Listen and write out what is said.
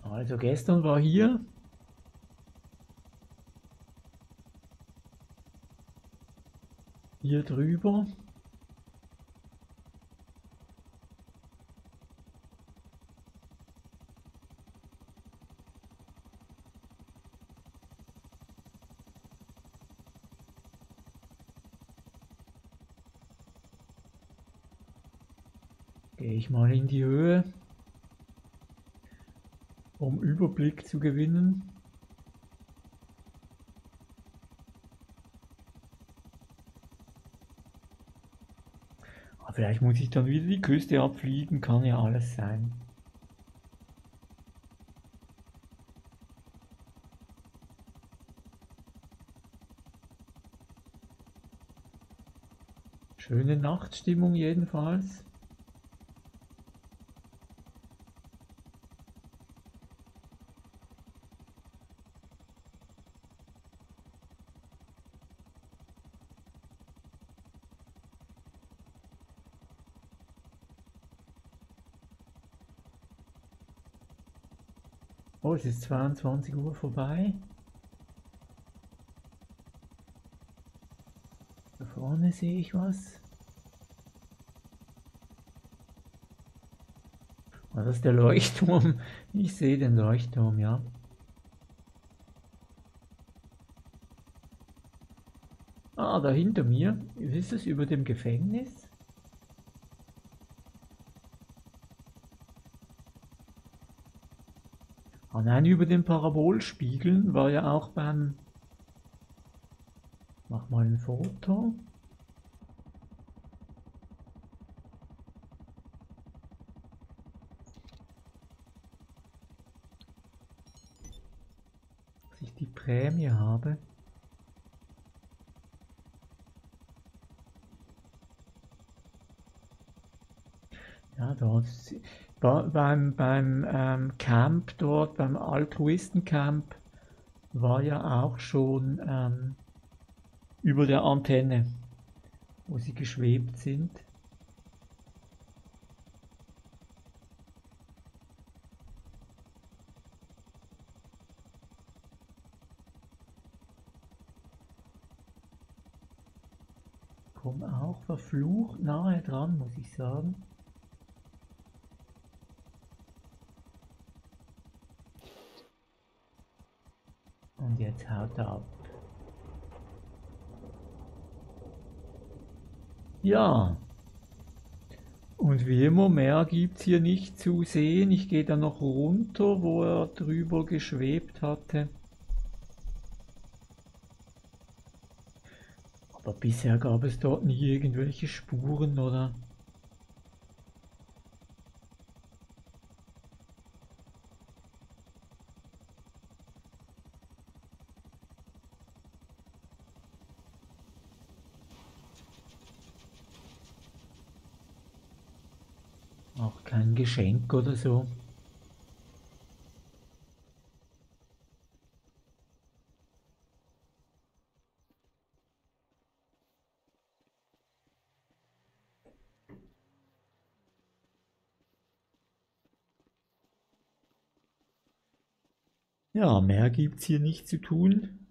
Also gestern war hier drüber. Gehe ich mal in die Höhe, um Überblick zu gewinnen. Aber vielleicht muss ich dann wieder die Küste abfliegen, kann ja alles sein. Schöne Nachtstimmung jedenfalls. Oh, es ist 22 Uhr vorbei. Da vorne sehe ich was. Ah, das ist der Leuchtturm. Ich sehe den Leuchtturm, ja. Ah, da hinter mir. Ist es über dem Gefängnis? Ah nein, über den Parabolspiegeln war ja auch beim... Mach mal ein Foto. Dass ich die Prämie habe. Ja, dort beim Camp dort, beim Altruistencamp, war ja auch schon über der Antenne, wo sie geschwebt sind. Komm auch verflucht nahe dran, muss ich sagen. Und jetzt haut er ab. Ja, und wie immer, mehr gibt es hier nicht zu sehen. Ich gehe dann noch runter, wo er drüber geschwebt hatte. Aber bisher gab es dort nie irgendwelche Spuren oder... Auch kein Geschenk oder so. Ja, mehr gibt es hier nicht zu tun.